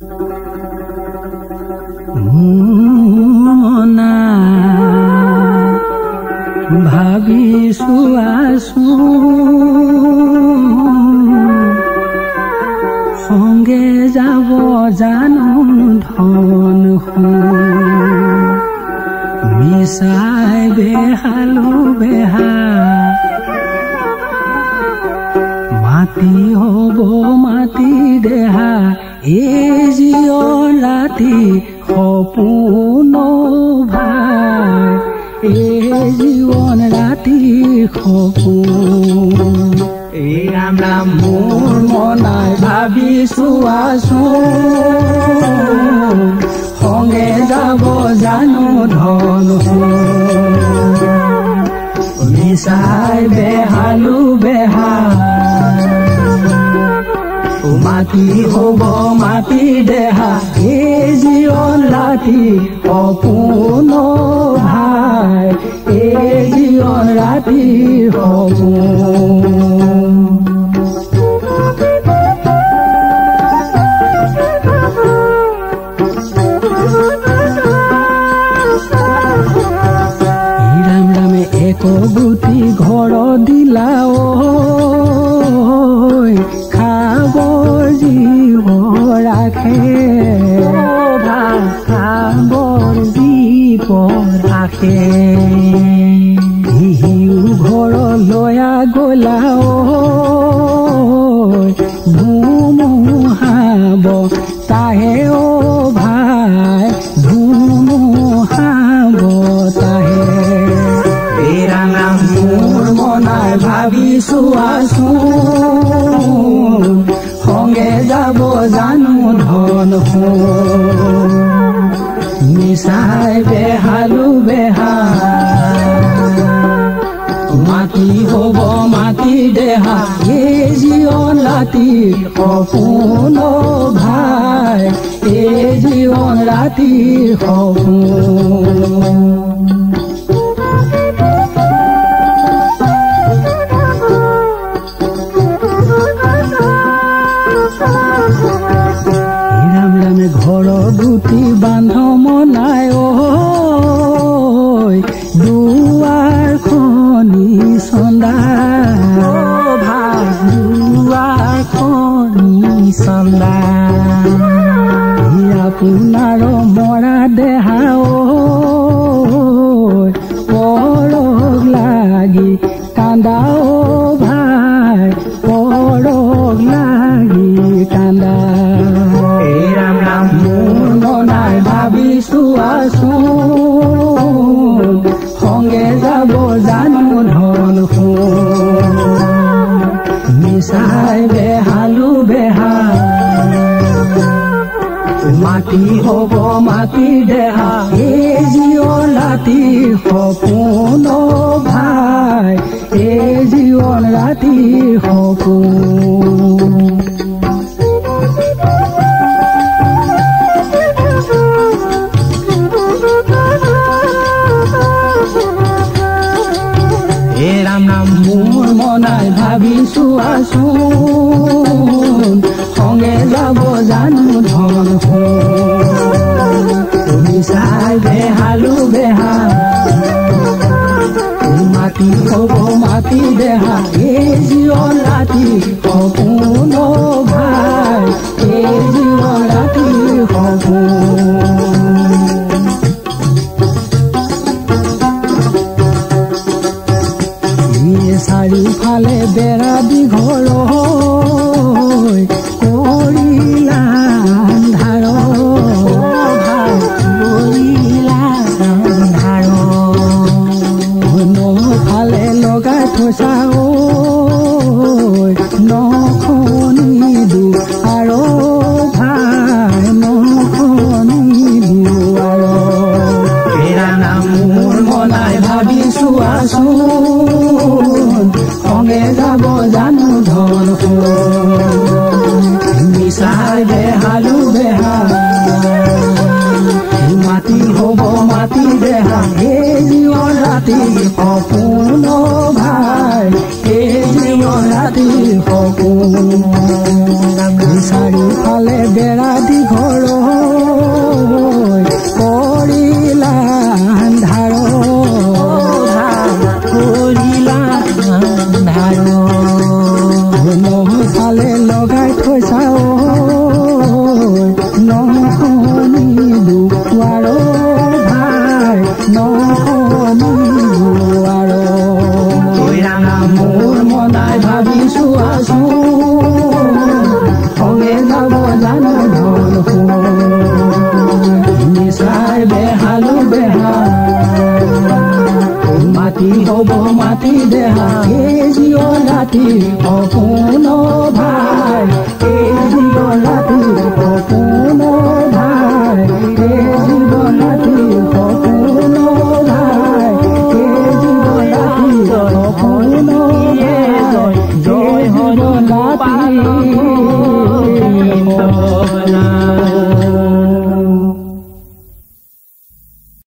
মনা ভাবিছো আছো সংগে যাব জানো ধন মিছাই বেহালো বেহা মাটি হব মাটি দেহা এই জীবন ৰাতি সপোন ভাই এই জীবন ৰাতি সপোন এই ৰাম ৰাম মোৰ মনাই ভাবিছো আছো সংগে যাব জানো ধন মিছাই বেহালো বেহা মাটি হব মাটি দেহা এই জীবন ৰাতি সপোন ভাই এই জীবন ৰাতি সপোন ৰাম ৰামে এক গুটি ঘৰ দিলা খাবৰ জীৱ ৰাখে খাবৰ জীৱ ৰাখে হিউ ঘৰ লয়া গলা ধুমুহাব তাহে অ ভাই ধুমুহাব তাহে এই ৰাম ৰাম মোৰ মনাই ভাবিছো আছো সংগে যাব জানো ধন মিছাই বেহালো বেহা মাটি হব মাটি দেহা এই জীবন ৰাতি সপোন ভাই এই জীবন ৰাতি সপোন ঘৰ গুটি বান্ধ মনাই দুৱাৰ খনি চন্দা দুৱাৰ খনি চন্দা আপোনাৰ মৰা দেহা পৰক লাগি কান্দা ভাই পৰক লাগি কান্দা মোৰ মনাই ভাবিছো আছো সংগে যাব জানো ধন মিছাই বেহালো বেহা মাটি হব মাটি দেহা এই জীবন ৰাতি সপোন ভাই এই জীবন ৰাতি সপোন ৰাম ৰাম মোৰ মনাই ভাবিছো আছো সংগে যাব জানো ধন মিছাই বেহালো বেহা মাটি হব মাটি দেহা এই জীবন ৰাতি সপোন চাৰিওফালে বেৰা দীঘল কৰিলা আন্ধাৰ চালে লগাই থৈছা নহনি দুৱাৰ ভাই নহনি দুৱাৰ মোৰ মনাই ভাবিছো আছো সঙে যাব জানো ধন নিচাই বেহালো বেহা মাটি হ'ব মাটি দেহা